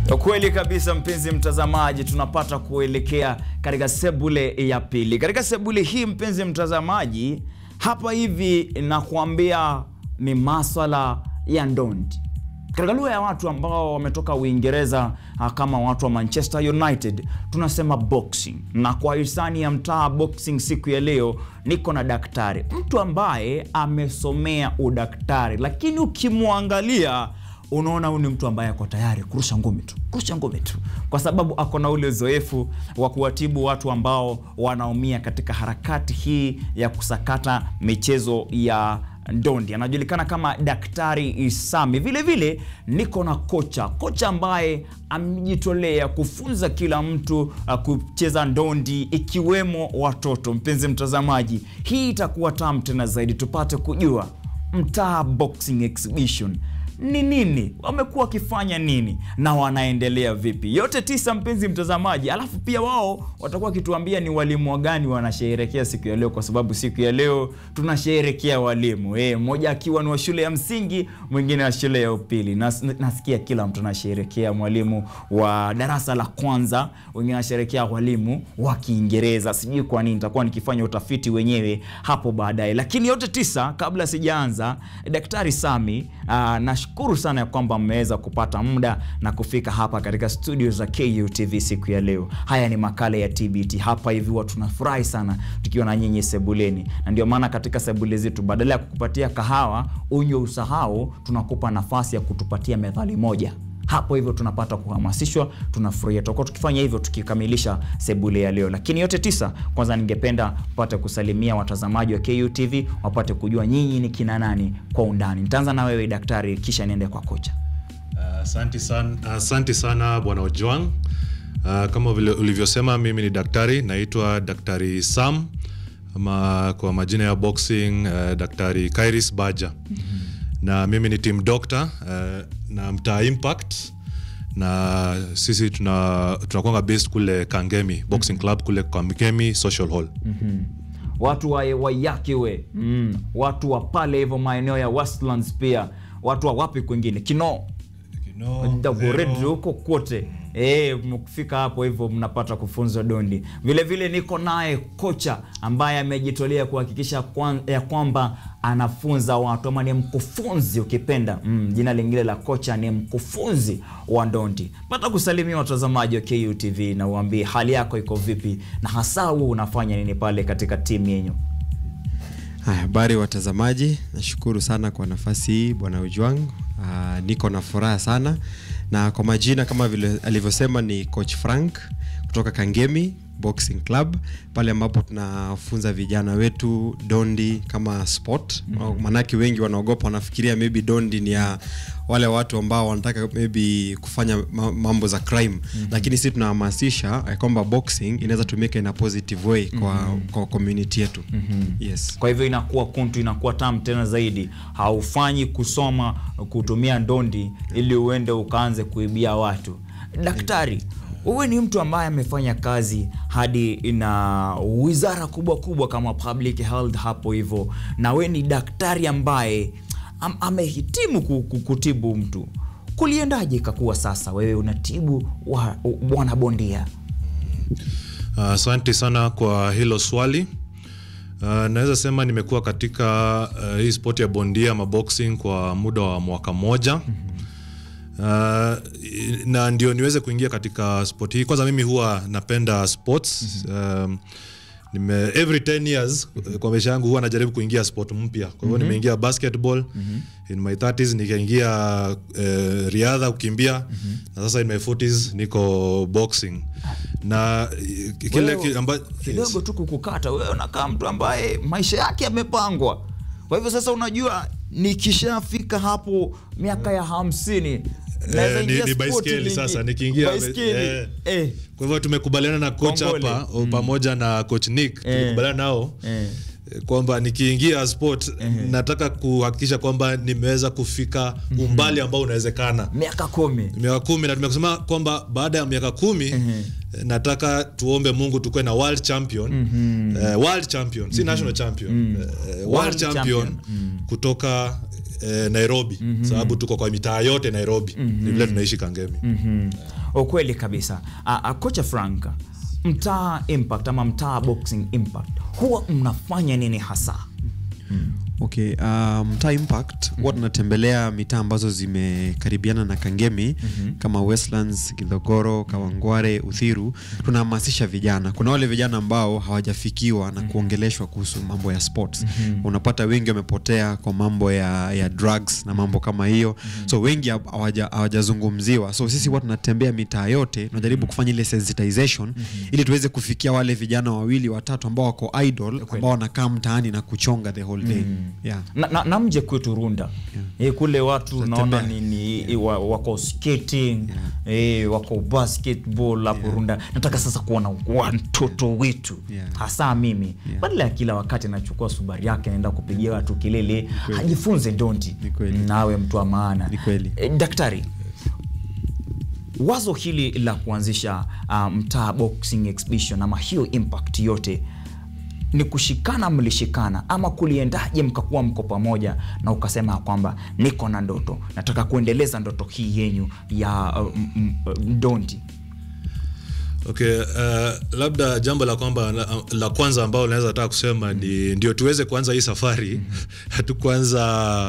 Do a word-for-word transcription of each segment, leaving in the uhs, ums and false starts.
Kweli kabisa mpenzi mtazamaji, tunapata kuelekea katika sebule ya pili. Katika sebule hii mpenzi mtazamaji, hapa hivi nakuambia ni masuala ya ndondi. Katika lugha ya watu ambao wametoka Uingereza kama watu wa Manchester United, tunasema boxing. Na kwa hisani ya Mtaa Boxing siku ya leo niko na daktari, mtu ambaye amesomea udaktari, lakini ukimwangalia unaona huyu ni mtu ambaye ako tayari kurusha ngumi tu, kurusha ngumi tu, kwa sababu ako na ule uzoefu wa kuwatibu watu ambao wanaumia katika harakati hii ya kusakata michezo ya ndondi. Anajulikana kama Daktari Isami. Vile vile niko na kocha, kocha ambaye amejitolea kufunza kila mtu uh, kucheza ndondi ikiwemo watoto. Mpenzi mtazamaji, hii itakuwa tamu tena zaidi tupate kujua Mtaa Boxing Exhibition ni nini, wamekuwa wakifanya nini na wanaendelea vipi. Yote tisa mpenzi mtazamaji, alafu pia wao watakuwa kituambia ni walimu gani wanasherehekea siku ya leo, kwa sababu siku ya leo tunasherehekea walimu. Eh, mmoja akiwa ni wa shule ya msingi, mwingine wa shule ya upili. Nas, nasikia kila mtu anasherehekea mwalimu wa darasa la kwanza, wengine wanasherehekea walimu wa Kiingereza. Sijui kwa nini, nitakuwa nikifanya utafiti wenyewe hapo baadaye. Lakini yote tisa, kabla sijaanza, Daktari Sami, uh, na shukuru sana ya kwamba mmeweza kupata muda na kufika hapa katika studio za K U T V siku ya leo. Haya ni makala ya T B T. Hapa hivi watu tunafurahi sana tukiwa na nyinyi sebuleni. Na ndio maana katika sebule zetu badala ya kukupatia kahawa unywe usahau, tunakupa nafasi ya kutupatia methali moja. Hapo hivyo tunapata kuhamasishwa, tunafurahia. Tutakuwa tukifanya hivyo tukikamilisha sebule ya leo. Lakini yote tisa, kwanza ningependa pate kusalimia watazamaji wa K U T V, wapate kujua nyinyi ni kina nani kwa undani. Nitaanza na wewe daktari, kisha niende kwa kocha. Asante uh, sana, asante uh, sana bwana Ojwang. Uh, kama vile ulivyosema, mimi ni daktari, naitwa Daktari Sam, ama kwa majina ya boxing uh, Daktari Kairis Baja. Mm-hmm. Na mimi ni team doctor uh, na Mtaa Impact, na sisi tuna tunakuwa based kule Kangemi Boxing mm-hmm. Club kule Kangemi Social Hall. Mm-hmm. Watu wa Wayaki we, mm. watu wa pale hivyo maeneo ya Westlands, pia watu wa wapi kwingine Kino Kino Dagoredo huko kote. Eh, mkifika hapo hivyo mnapata kufunzwa dondi. Vile vile niko naye kocha ambaye amejitolea kuhakikisha kwa, ya kwamba anafunza watu, ama ni mkufunzi ukipenda. Mm, jina lingine la kocha ni mkufunzi wa ndondi. Pata kusalimia watazamaji wa K U T V na uambie hali yako iko vipi na hasa wewe unafanya nini pale katika timu yenu. Haya, habari watazamaji, nashukuru sana kwa nafasi hii bwana Ojwang. Uh, niko na furaha sana, na kwa majina kama vile alivyosema ni Coach Frank kutoka Kangemi Boxing Club, pale ambapo tunafunza vijana wetu dondi kama sport. Mm-hmm. Manaki wengi wanaogopa, wanafikiria maybe dondi ni ya wale watu ambao wanataka maybe kufanya mambo za crime. Mm-hmm. Lakini sisi tunahamasisha kwamba boxing inaweza tumika in a positive way kwa, mm-hmm. kwa community yetu. Mm-hmm. Yes. Kwa hivyo inakuwa kuntu, inakuwa tamu tena zaidi. Haufanyi kusoma kutumia ndondi ili uende ukaanze kuibia watu. Daktari, wewe ni mtu ambaye amefanya kazi hadi na wizara kubwa kubwa kama public health hapo hivyo, na wewe ni daktari ambaye am, amehitimu kutibu mtu. Kuliendaje kakuwa sasa wewe unatibu bwana bondia? Asante uh, sana kwa hilo swali. Uh, naweza sema nimekuwa katika uh, hii sport ya bondia ama boxing kwa muda wa mwaka moja. Mm-hmm. Uh, na ndio niweze kuingia katika sport hii. Kwanza mimi huwa napenda sports. Mm-hmm. um, nime every ten years kwa maisha yangu huwa najaribu kuingia sport mpya. Kwa hivyo mm-hmm. nimeingia basketball. Mm-hmm. In my thirties nikaingia uh, riadha kukimbia. Mm-hmm. Na sasa in my forties niko boxing. Na kile ambacho kidogo tu kukukata, wewe unakaa mtu ambaye maisha yake yamepangwa. Kwa hivyo sasa unajua nikishafika hapo miaka ya hamsini Eh, ni, ni baiskeli sasa nikiingia eh. Eh. Kwa hivyo tumekubaliana na coach hapa mm. pamoja na coach Nick eh. tumekubaliana nao eh. kwamba nikiingia sport eh. nataka kuhakikisha kwamba nimeweza kufika umbali ambao unawezekana miaka kumi miaka kumi, na tumekusema kwamba baada ya miaka kumi eh. nataka tuombe Mungu tukue na world champion. Mm-hmm. uh, world champion si mm-hmm. national champion. Mm-hmm. uh, world, world champion, champion. Mm. kutoka eh, Nairobi mm-hmm. sababu tuko kwa mitaa yote Nairobi mm-hmm. ni vile tunaishi Kangemi. Mhm. Ukweli kabisa. Uh, uh, Kocha Frank, Mtaa Impact ama Mtaa Boxing Impact huwa mnafanya nini hasa? Mm. Okay, uh, Mtaa Impact huwa mm-hmm. tunatembelea mitaa ambazo zimekaribiana na Kangemi mm-hmm. kama Westlands, Githogoro, Kawangware, Uthiru. Tunahamasisha vijana. Kuna wale vijana ambao hawajafikiwa na kuongeleshwa kuhusu mambo ya sports. Mm-hmm. Unapata wengi wamepotea kwa mambo ya ya drugs na mambo kama hiyo. Mm-hmm. So wengi hawajazungumziwa. So sisi huwa tunatembea mitaa yote, tunajaribu kufanya ile sensitization mm-hmm. ili tuweze kufikia wale vijana wawili watatu ambao wako idle, ambao wanakaa mtaani na kuchonga the whole day. Mm-hmm. Yeah. Na, na, na mje kwetu Runda yeah. e, kule watu naona ni, ni yeah. wako skating yeah. e, wako basketball hapo yeah. Runda. Nataka sasa kuona watoto yeah. wetu yeah. hasa mimi yeah. badala ya kila wakati nachukua Subaru yake naenda kupigia watu kilele, ajifunze donti nawe mtu wa maana. E, daktari, wazo hili la kuanzisha uh, Mtaa Boxing Exhibition ama hiyo impact yote ni kushikana mlishikana ama kuliendaje mkakuwa mko pamoja na ukasema kwamba niko na ndoto, nataka kuendeleza ndoto hii yenyu ya uh, donti? Okay, uh, labda jambo la kwamba la, la kwanza ambao naweza nataka kusema ni ndio tuweze kuanza hii safari. Hatu kwanza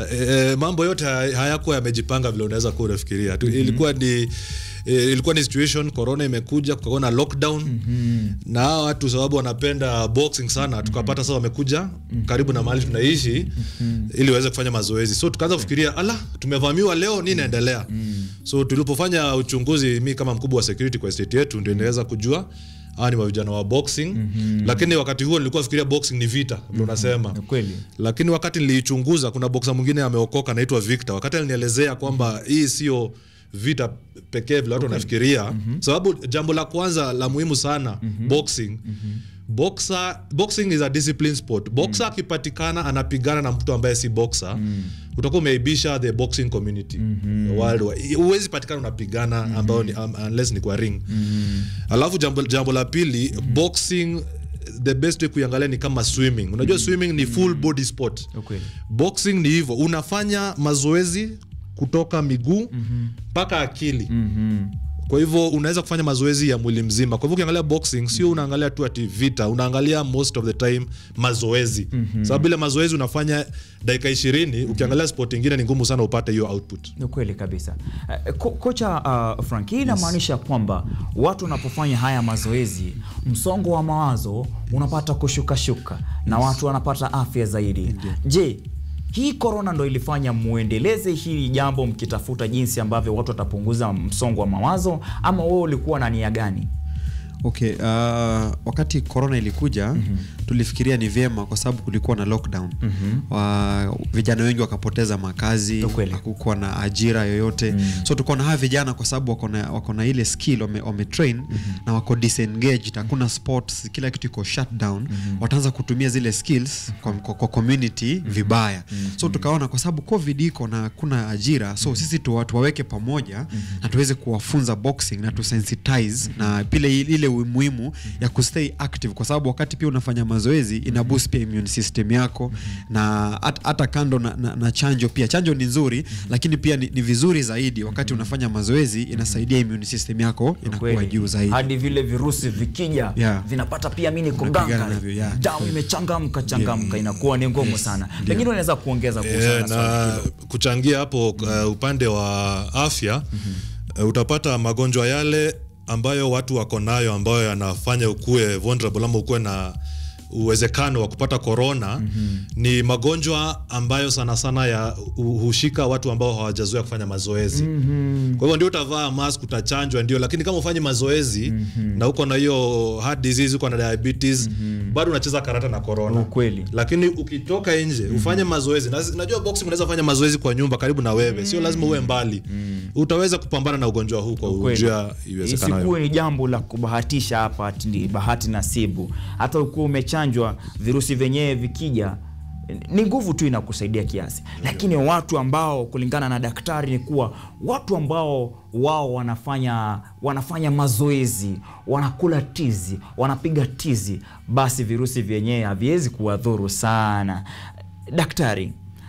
uh, mambo yote hayakuwa yamejipanga vile unaweza kuwa unafikiria. Mm-hmm. Ilikuwa ni ilikuwa ni situation, corona imekuja, kukawa na lockdown. Mm-hmm. na watu sababu wanapenda boxing sana, mm-hmm. tukapata sasa wamekuja mm-hmm. karibu na mahali tunaishi mm-hmm. ili waweze kufanya mazoezi. So tukaanza kufikiria, ala, tumevamiwa leo, nini inaendelea? Mm-hmm. So tulipofanya uchunguzi, mimi kama mkubwa wa security kwa estate yetu ndio niweza kujua hawa ni vijana wa boxing. Mm-hmm. Lakini wakati huo nilikuwa nafikiria boxing ni vita, ndio nasema. Mm-hmm. Kweli. Lakini wakati nilichunguza, kuna boxer mwingine ameokoka anaitwa Victor. Wakati alinielezea kwamba mm-hmm. hii sio vita pekee vile watu wanafikiria. Okay. Mm-hmm. Sababu jambo la kwanza la muhimu sana, mm-hmm. boxing. Mm-hmm. Boxer, boxing is a discipline sport. Boxer akipatikana mm-hmm. anapigana na mtu ambaye si boxer, mm-hmm. utakuwa umeibisha the boxing community. Mm-hmm. Worldwide. Huwezi patikana unapigana mm-hmm. ambao ni um, unless ni kwa ring. Mm-hmm. Alafu jambo jambo la pili, mm-hmm. boxing the best way kuangalia ni kama swimming. Unajua mm-hmm. swimming ni full body sport. Okay. Boxing ni hivyo, unafanya mazoezi kutoka miguu mpaka mm-hmm. akili. Mm-hmm. Kwa hivyo unaweza kufanya mazoezi ya mwili mzima. Kwa hivyo ukiangalia boxing sio unaangalia tu ati vita, unaangalia most of the time mazoezi. Mm-hmm. Sababu ile mazoezi unafanya dakika ishirini, mm-hmm. ukiangalia sport nyingine ni ngumu sana upate hiyo output. Ni kweli kabisa. Uh, ko- kocha uh, Frank, hii inamaanisha yes. kwamba watu wanapofanya haya mazoezi, msongo wa mawazo unapata kushuka shuka yes. na watu wanapata afya zaidi. Indeed. Je, hii corona ndo ilifanya muendeleze hili jambo mkitafuta jinsi ambavyo watu watapunguza msongo wa mawazo, ama wewe ulikuwa na nia gani? Okay, uh, wakati corona ilikuja, mm-hmm. tulifikiria ni vyema kwa sababu kulikuwa na lockdown. Mm-hmm. Wa, vijana wengi wakapoteza makazi, hakukuwa na ajira yoyote. Mm-hmm. So tulikuwa na hawa vijana kwa sababu wako na wako na ile skill, wame, wame train mm-hmm. na wako disengaged, hakuna sports, kila kitu iko shut down. Mm-hmm. Wataanza kutumia zile skills kwa, kwa, kwa community mm-hmm. vibaya. Mm-hmm. So tukaona kwa sababu COVID iko na kuna ajira, so mm-hmm. sisi tu watu waweke pamoja mm-hmm. na tuweze kuwafunza boxing na tu sensitize mm-hmm. na pile ile umuhimu mm-hmm. ya kustay active, kwa sababu wakati pia unafanya mazoezi ina boost pia immune system yako. Mm-hmm. na hata kando na, na, na chanjo pia, chanjo ni nzuri. Mm-hmm. lakini pia ni, ni vizuri zaidi wakati mm-hmm. unafanya mazoezi inasaidia immune system yako inakuwa juu zaidi, hadi vile virusi vikija yeah. vinapata pia mimi niko ganga yeah. damu imechangamka changamka yeah. inakuwa ni ngumu yes. sana. Pengine yeah. unaweza kuongeza kuhusiana yeah, na kuchangia hapo uh, upande wa afya. Mm-hmm. uh, utapata magonjwa yale ambayo watu wako nayo ambayo yanafanya ukue vulnerable ama ukue na uwezekano wa kupata corona. Mm-hmm. ni magonjwa ambayo sana sana ya hushika watu ambao hawajazoea kufanya mazoezi. Mm-hmm. Kwa hivyo ndio utavaa mask, utachanjwa ndio, lakini kama ufanye mazoezi mm-hmm. na uko na hiyo heart disease, uko na diabetes, mm-hmm. bado unacheza karata na corona. Ukweli. Lakini ukitoka nje mm-hmm. ufanye mazoezi, na najua boxing unaweza kufanya mazoezi kwa nyumba karibu na wewe. Mm-hmm. Sio lazima uwe mbali. Mm-hmm. Utaweza kupambana na ugonjwa huu kwa njia iwezekanayo. Isikuwe ni jambo la kubahatisha hapa, ati bahati nasibu. Hata ukiwa umechanjwa, virusi vyenyewe vikija ni nguvu tu inakusaidia kiasi. Lakini watu ambao kulingana na daktari ni kuwa watu ambao wao wanafanya wanafanya mazoezi, wanakula tizi, wanapiga tizi, basi virusi vyenyewe haviwezi kuwadhuru sana. Daktari,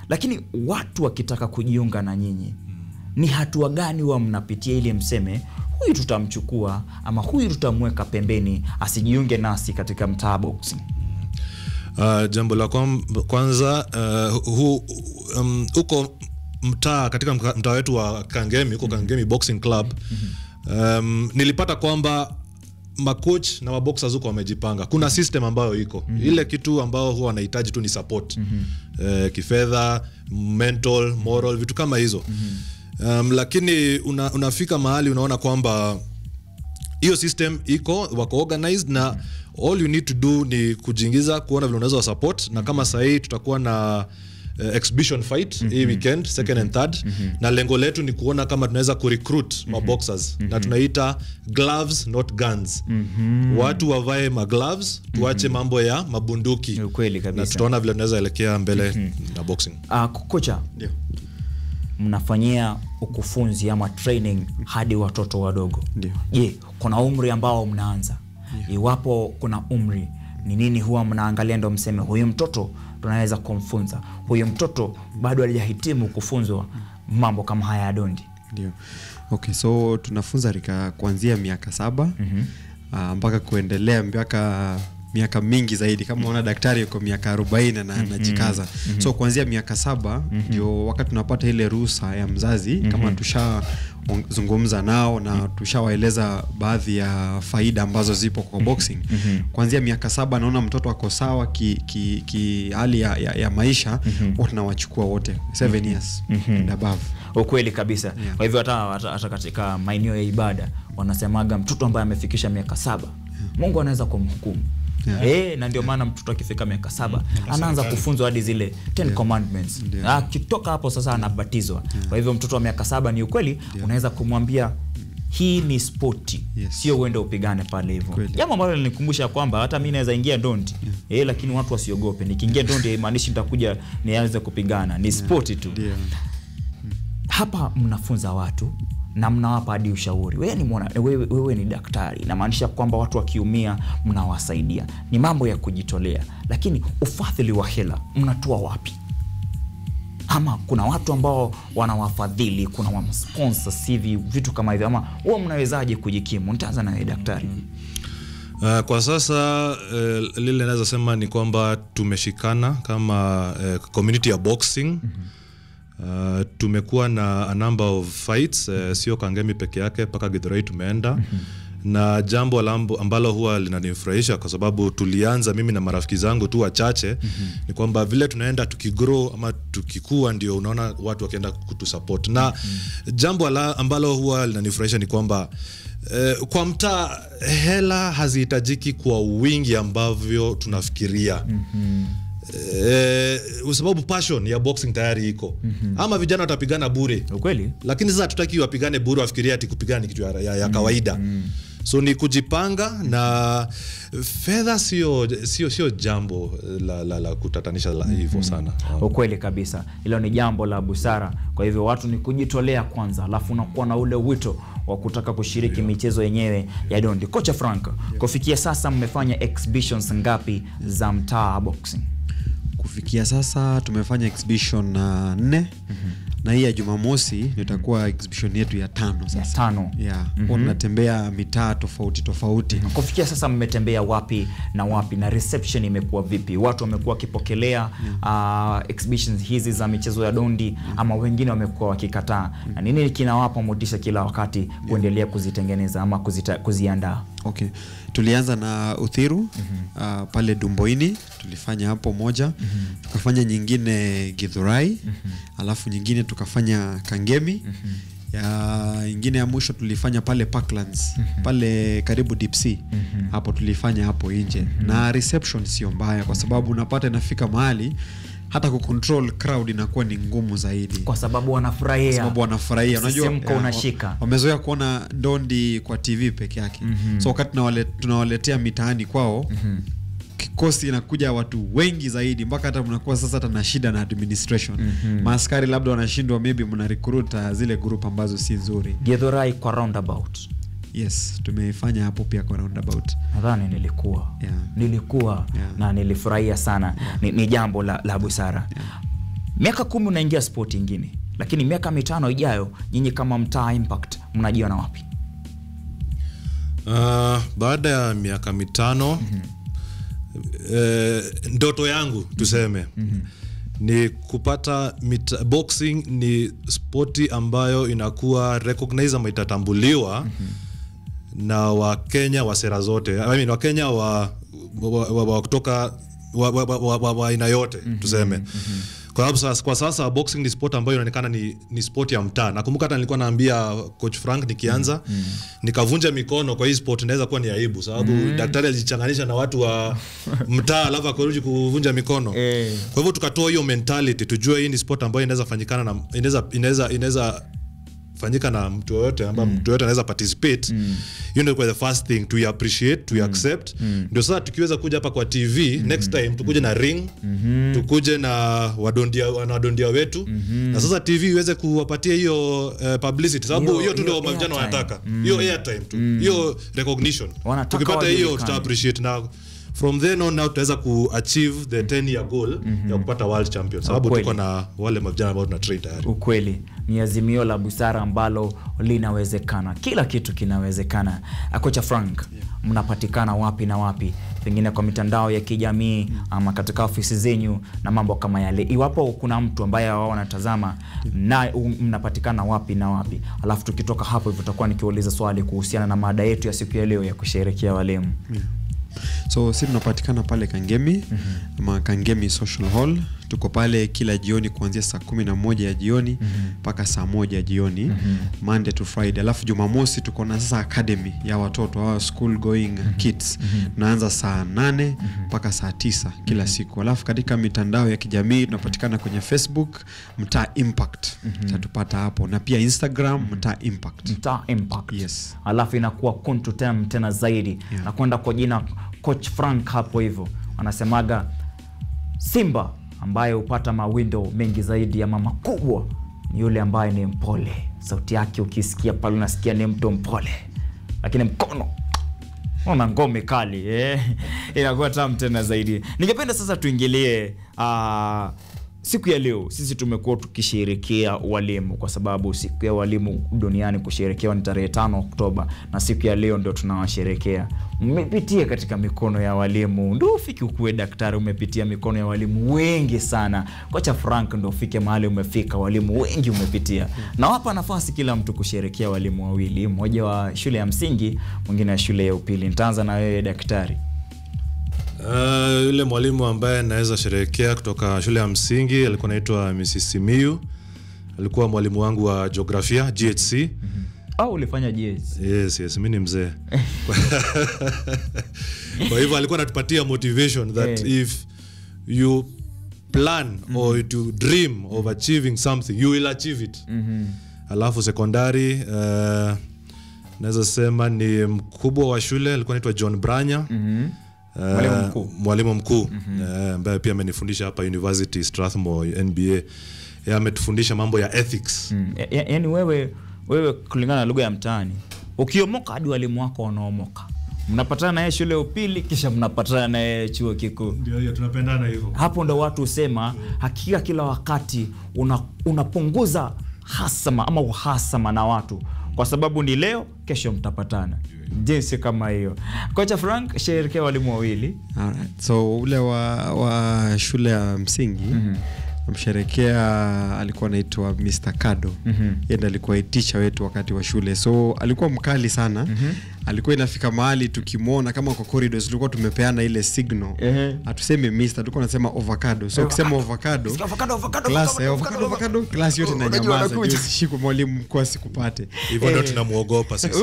Lakini watu wakitaka kujiunga na nyinyi, ni hatua gani huwa mnapitia ili mseme huyu tutamchukua ama huyu tutamweka pembeni asijiunge nasi katika Mtaa Boxing? Uh, jambo la kwanza uh, hu, um, uko mtaa katika mtaa wetu wa Kangemi, uko Kangemi Boxing Club. Um, nilipata kwamba macoach na maboxers huko wamejipanga. Kuna system ambayo iko. Mm -hmm. Ile kitu ambao huwa wanahitaji tu ni support. Mm -hmm. uh, kifedha, mental, moral, vitu kama hizo. Mm -hmm. um, lakini una, unafika mahali unaona kwamba hiyo system iko, wako organized, na all you need to do ni kujiingiza, kuona vile unaweza support. Na kama sasa hii tutakuwa na uh, exhibition fight mm -hmm. hii weekend second and third, mm -hmm. na lengo letu ni kuona kama tunaweza kurecruit mm -hmm. maboxers mm -hmm. na tunaita gloves not guns. mm -hmm. Watu wavae ma gloves, tuache mm -hmm. mambo ya mabunduki. Ukweli kabisa. Na tutaona vile tunaweza elekea mbele mm -hmm. na boxing. Ah uh, kocha, ndio mnafanyia ukufunzi ama training hadi watoto wadogo. Ndio. Je, kuna umri ambao mnaanza? Yeah. Iwapo kuna umri, ni nini huwa mnaangalia ndo mseme huyu mtoto tunaweza kumfunza, huyu mtoto bado hajahitimu kufunzwa mambo kama haya ya dondi? Ndio. Okay, so tunafunza rika kuanzia miaka saba mm -hmm. uh, mpaka kuendelea miaka miaka mingi zaidi. Kama unaona daktari yuko miaka arobaini na anajikaza. Mm -hmm. So kuanzia miaka saba ndio mm -hmm. wakati tunapata ile ruhusa ya mzazi. Mm -hmm. Kama tusha zungumza nao na tushawaeleza baadhi ya faida ambazo zipo kwa boxing. Mm -hmm. Kuanzia miaka saba naona mtoto wako sawa ki, ki, ki hali ya, ya, ya maisha. Mm -hmm. Wote nawachukua wote seven years mm -hmm. and above. Ukweli kabisa. Yeah. Kwa hivyo hata, hata, hata katika maeneo ya ibada wanasemaga mtoto ambaye amefikisha miaka saba, yeah. Mungu anaweza kumhukumu. Yeah. Eh, na ndio maana mtoto akifika miaka saba yeah. anaanza kufunzwa hadi zile ten yeah. commandments. Yeah. Akitoka hapo sasa anabatizwa. Yeah. Kwa hivyo mtoto wa miaka saba ni ukweli yeah. unaweza kumwambia hii ni sporti. Yes. Sio uende upigane pale hivyo. Jambo ambalo linikumbusha kwamba hata mimi naweza ingia ndondi. Yeah. Eh, lakini watu wasiogope. Nikiingia ndondi haimaanishi nitakuja nianze kupigana. Ni sporti tu. Yeah. Hapa mnafunza watu na mnawapa hadi ushauri. Wewe ni mwana, wewe, wewe ni daktari. Inamaanisha kwamba watu wakiumia mnawasaidia. Ni mambo ya kujitolea. Lakini ufadhili wa hela mnatoa wapi? Ama kuna watu ambao wanawafadhili, kuna wa sponsors hivi, vitu kama hivyo, ama wao mnawezaje kujikimu? Nitaanza na daktari. Uh, kwa sasa uh, lile naweza sema ni kwamba tumeshikana kama uh, community ya boxing. Mm -hmm. Uh, tumekuwa na a number of fights, uh, sio Kangemi peke yake, paka Githurai tumeenda. Mm -hmm. Na jambo lambo, ambalo huwa linanifurahisha kwa sababu tulianza mimi na marafiki zangu tu wachache. Mm -hmm. Ni kwamba vile tunaenda tukigrow ama tukikua ndio unaona watu wakienda kutusupport. Na mm -hmm. jambo la, ambalo huwa linanifurahisha ni kwamba uh, kwa mtaa hela hazihitajiki kwa wingi ambavyo tunafikiria. Mm -hmm. Eh, sababu passion ya boxing tayari iko. Mm -hmm. Ama vijana watapigana bure. Ukweli. Lakini sasa tutaki wapigane bure wafikiria ati kupigana ni kitu ya, ya, ya kawaida. Mm -hmm. So ni kujipanga. Mm -hmm. Na fedha sio sio sio jambo la, la, la kutatanisha la hivyo sana. Ukweli kabisa. Hilo ni jambo la busara. Kwa hivyo watu ni kujitolea kwanza, alafu unakuwa na ule wito wa kutaka kushiriki yeah. michezo yenyewe ya dondi. Kocha Frank, yeah. kufikia sasa mmefanya exhibitions ngapi za Mtaa Boxing? Kufikia sasa tumefanya exhibition na uh, nne. Mm -hmm. Na hii ya Jumamosi nitakuwa exhibition yetu ya tano sasa. Ya tano. Yeah. Mm -hmm. Tunatembea mitaa tofauti tofauti. Mm -hmm. Kufikia sasa mmetembea wapi na wapi, na reception imekuwa vipi? Watu wamekuwa wakipokelea yeah. uh, exhibitions hizi za michezo ya dondi yeah. ama wengine wamekuwa wakikataa? Yeah. Na nini kinawapa motisha kila wakati yeah. kuendelea kuzitengeneza ama kuzita, kuziandaa? Okay. Tulianza na Uthiru. Mm -hmm. uh, pale Dumboini tulifanya hapo moja. Mm -hmm. Tukafanya nyingine Githurai. Mm -hmm. Alafu nyingine tukafanya Kangemi. Mm -hmm. Ya nyingine ya mwisho tulifanya pale Parklands. Mm -hmm. Pale karibu Deep Sea. Mm -hmm. Hapo tulifanya hapo nje. Mm -hmm. Na reception sio mbaya kwa sababu unapata inafika mahali hata kucontrol crowd inakuwa ni ngumu zaidi kwa sababu wanafurahia. Kwa sababu wanafurahia. Unajua unashika. Wamezoea kuona dondi kwa T V peke yake. Mm -hmm. So wakati tunawale, tunawaletea mitaani kwao, mm -hmm. kikosi inakuja watu wengi zaidi mpaka hata mnakuwa sasa hata na shida na administration. Mm -hmm. Maaskari labda wanashindwa, maybe mna recruit zile group ambazo si nzuri. Githurai kwa roundabout. Yes, tumefanya hapo pia kwa roundabout. Nadhani nilikuwa. Yeah. Nilikuwa yeah. na nilifurahia sana. Yeah. Ni, ni jambo la, la busara. Yeah. Miaka kumi unaingia sport nyingine, lakini miaka mitano ijayo nyinyi kama Mtaa Impact mnajiona wapi? Uh, baada ya miaka mitano mm-hmm. eh, ndoto yangu tuseme mm-hmm. ni kupata mita, boxing ni sporti ambayo inakuwa recognized ama itatambuliwa mm-hmm. na Wakenya wa sera zote. I mean Wakenya wa wa, wa, wa kutoka wa, wa, wa, wa, wa aina yote mm-hmm. tuseme. Mm-hmm. Kwa sababu sasa, kwa sasa boxing ni sport ambayo inaonekana ni ni sport ya mtaa. Nakumbuka hata nilikuwa naambia coach Frank nikianza mm. nikavunja mikono kwa hii sport inaweza kuwa ni aibu sababu mm. daktari alijichanganisha na watu wa mtaa alafu akarudi kuvunja mikono. Eh. Kwa hivyo tukatoa hiyo mentality tujue hii ni sport ambayo inaweza fanyikana na inaweza inaweza inaweza fanyika na mtu yote ambaye mm. mtu yote anaweza participate. Mm. You know, the first thing to appreciate, to mm. accept. Mm. Ndio sasa tukiweza kuja hapa kwa T V mm. next time tukuje na ring, mm-hmm. tukuje na wadondia wanadondia wetu. Mm-hmm. Na sasa T V iweze kuwapatia hiyo uh, publicity sababu hiyo tu ndio vijana wanataka. Hiyo mm. airtime tu. Hiyo mm. recognition. Tukipata hiyo tuta appreciate na from then on now tutaweza ku achieve the ten year goal mm-hmm. ya kupata world champion sababu tuko na wale mavijana ambao tuna train tayari. Ukweli ni azimio la busara ambalo linawezekana. Kila kitu kinawezekana. Kocha Frank, yeah. mnapatikana wapi na wapi? Pengine kwa mitandao ya kijamii mm. ama katika ofisi zenyu na mambo kama yale. Iwapo kuna mtu ambaye wao wanatazama na mnapatikana wapi na wapi? Alafu tukitoka hapo hivyo tutakuwa nikiuliza swali kuhusiana na mada yetu ya siku ya leo ya kusherehekea walimu. Yeah. So sisi tunapatikana pale Kangemi mm-hmm. ama Kangemi Social Hall. Tuko pale kila jioni kuanzia saa kumi na moja ya jioni mpaka mm-hmm. saa moja ya jioni mm-hmm. Monday to Friday. Alafu Jumamosi tuko na sasa academy ya watoto wa school going mm-hmm. kids. Mm-hmm. Naanza saa nane mpaka mm-hmm. saa tisa kila mm-hmm. siku. Alafu katika mitandao ya kijamii tunapatikana kwenye Facebook Mtaa Impact. Mm-hmm. Tatupata hapo na pia Instagram mm-hmm. Mtaa Impact. Mtaa Impact. Yes. Alafu inakuwa kuntu tem tena zaidi. Yeah. Na kwenda kwa jina Coach Frank hapo hivyo. Wanasemaga Simba ambaye upata mawindo mengi zaidi ya mama kubwa ni yule ambaye ni mpole. Sauti yake ukisikia pale unasikia ni mtu mpole. Lakini mkono una ngome kali eh. Inakuwa tamu tena zaidi. Ningependa sasa tuingilie uh, siku ya leo. Sisi tumekuwa tukisherehekea walimu kwa sababu siku ya walimu duniani kusherehekewa ni tarehe tano Oktoba na siku ya leo ndio tunawasherehekea. Umepitia katika mikono ya walimu ndio ufike ukuwe daktari, umepitia mikono ya walimu wengi sana. Kocha Frank ndio ufike mahali umefika, walimu wengi umepitia. Na hapa nafasi kila mtu kusherehekea walimu wawili, mmoja wa shule ya msingi, mwingine wa shule ya upili. Nitaanza na wewe daktari. Uh, yule mwalimu ambaye naweza sherehekea kutoka shule ya msingi alikuwa anaitwa Missus Simiyu. Alikuwa mwalimu wangu wa jiografia G H C. Mm-hmm. Au ulifanya G H C? Yes, yes, mimi ni mzee. Kwa hivyo alikuwa anatupatia motivation that hey. if you plan mm-hmm. or you dream of achieving something you will achieve it. Mm-hmm. Alafu sekondari uh, naweza sema ni mkubwa wa shule alikuwa anaitwa John Branya. Mhm. Uh, mwalimu mkuu mwalimu mkuu mm-hmm. uh, ambaye pia amenifundisha hapa University Strathmore N B A. Yeye ametufundisha mambo ya ethics. Mm. Ya, yaani wewe wewe kulingana na lugha ya mtaani ukiomoka hadi walimu wako wanaomoka. Mnapatana na yeye shule ya upili kisha mnapatana na yeye chuo kikuu. Ndio hiyo tunapendana hivyo. Hapo ndo watu usema hakika kila wakati una, unapunguza hasama ama uhasama na watu kwa sababu ni leo kesho mtapatana. Jinsi kama hiyo. Kocha Frank, sherehekea walimu wawili. Alright. So ule wa, wa shule ya msingi mm-hmm. msherehekea alikuwa anaitwa Mister Kado. Mm-hmm. Yeye alikuwa teacher wetu wakati wa shule. So alikuwa mkali sana. Mm-hmm. Alikuwa inafika mahali tukimuona kama kwa corridors tulikuwa tumepeana ile signal. Mm-hmm. Hatusemi Mister, tulikuwa tunasema avocado. So ukisema avocado, avocado avocado class avocado avocado class yote inanyamaza. Ndio siku mwalimu mkuu asikupate. Hivyo ndio tunamuogopa sisi.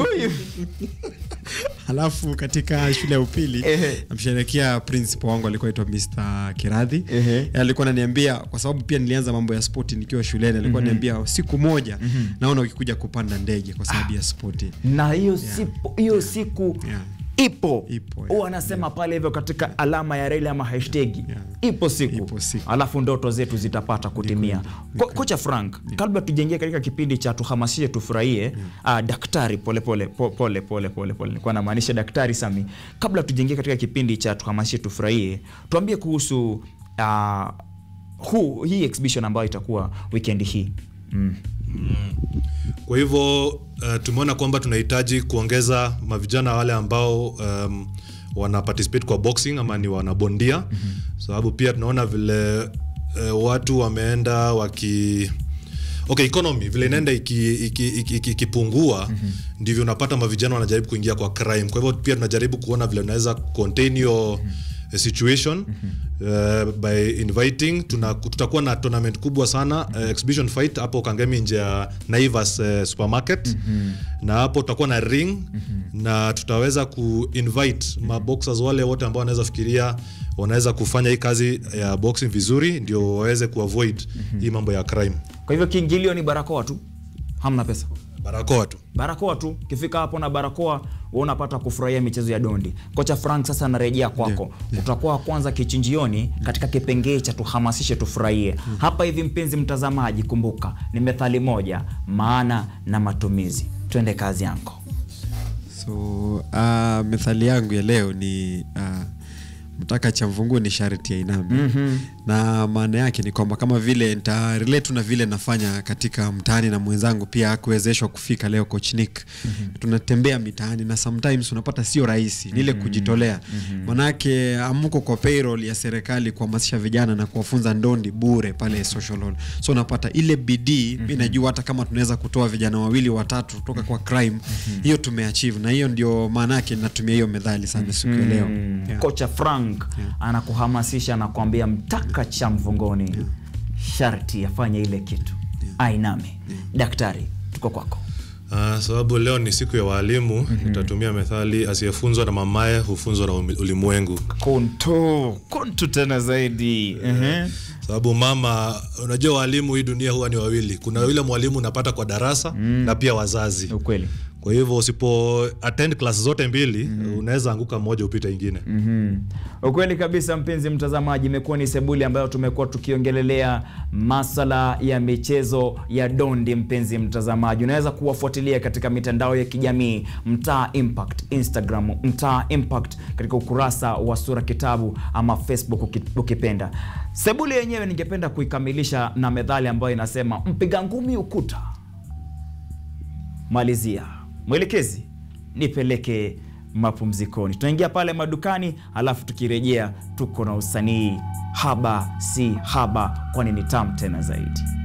Halafu katika shule ya upili namsherehekea principal wangu alikuwa anaitwa Mister Kiradhi. Alikuwa ananiambia kwa sababu pia nilianza mambo ya sport nikiwa shuleni, alikuwa ananiambia siku moja naona ukikuja kupanda ndege kwa sababu ya sport. Na hiyo sipo hiyo siku yeah. ipo ipo yeah. Wanasema yeah. pale hivyo katika alama ya reli ama hashtag yeah. ipo siku. Ipo siku alafu ndoto zetu zitapata kutimia. Ko, kocha Frank yeah. kabla tujengee katika kipindi cha tuhamasishe tufurahie yeah. uh, daktari pole pole pole pole pole pole nilikuwa namaanisha daktari Sami, kabla tujengee katika kipindi cha tuhamasishe tufurahie tuambie kuhusu uh, huu hii exhibition ambayo itakuwa weekend hii. Mm. Mm. Kwa hivyo uh, tumeona kwamba tunahitaji kuongeza mavijana wale ambao um, wana participate kwa boxing ama ni wanabondia. Mm-hmm. Sababu pia tunaona vile uh, watu wameenda waki okay, economy vile inaenda ikipungua iki, iki, iki, iki mm-hmm. ndivyo unapata mavijana wanajaribu kuingia kwa crime. Kwa hivyo pia tunajaribu kuona vile unaweza contain your mm-hmm. situation mm-hmm. uh, by inviting. Tuna, tutakuwa na tournament kubwa sana, uh, exhibition fight hapo Kangemi nje ya Naivas uh, supermarket. Mm-hmm. Na hapo tutakuwa na ring. Mm-hmm. Na tutaweza ku-invite mm-hmm. maboxers wale wote ambao wanaweza fikiria wanaweza kufanya hii kazi ya boxing vizuri ndio waweze kuavoid mm-hmm. hii mambo ya crime. Kwa hivyo kiingilio ni barakoa tu, hamna pesa. Barakoa tu. Barakoa tu. Kifika hapo na barakoa wewe unapata kufurahia michezo ya dondi. Kocha Frank, sasa narejea kwako. Yeah, yeah. Utakuwa kwanza kichinjioni katika kipengee cha tuhamasishe tufurahie. Mm. Hapa hivi mpenzi mtazamaji, kumbuka ni methali moja, maana na matumizi. Twende kazi yangu. So uh, methali yangu ya leo ni uh, mtaka cha mvungu ni sharti ya iname. Mm-hmm. Na maana yake ni kwamba kama vile nita relate na vile nafanya katika mtaani na mwenzangu pia hakuwezeshwa kufika leo Coach Nick. Mm-hmm. Tunatembea mitaani na sometimes unapata sio rahisi mm-hmm. ile kujitolea. Mm-hmm. Manake amuko kwa payroll ya serikali kuhamasisha vijana na kuwafunza ndondi bure pale social hall. So unapata ile bidii. Mm-hmm. Mimi najua hata kama tunaweza kutoa vijana wawili watatu kutoka kwa crime, mm-hmm. hiyo tumeachieve, na hiyo ndio maana yake natumia hiyo methali sana siku ya leo. Yeah. Kocha Frank yeah. anakuhamasisha na kuambia mtaka cha mvungoni yeah. sharti afanye ile kitu yeah. ainame. Yeah. Daktari, tuko kwako. Uh, sababu leo ni siku ya walimu. Mm-hmm. Nitatumia methali asiyefunzwa na mamaye hufunzwa na ulimwengu. Konto, konto tena zaidi. Uh-huh. Sababu mama, unajua walimu hii dunia huwa ni wawili. Kuna yule mwalimu unapata kwa darasa mm. na pia wazazi. Ukweli. Kwa hivyo usipo attend class zote mbili, mm-hmm. unaweza anguka moja upita ingine. Mhm. Ukweli kabisa mpenzi mtazamaji, imekuwa ni sebuli ambayo tumekuwa tukiongelelea masala ya michezo ya dondi. Mpenzi mtazamaji, unaweza kuwafuatilia katika mitandao ya kijamii Mtaa Impact Instagram, Mtaa Impact katika ukurasa wa Sura Kitabu ama Facebook ukipenda. Sebuli yenyewe ningependa kuikamilisha na methali ambayo inasema mpiga ngumi ukuta. Malizia. Mwelekezi, nipeleke mapumzikoni. Tunaingia pale madukani, alafu tukirejea tuko na usanii haba si haba, kwani ni tamu tena zaidi.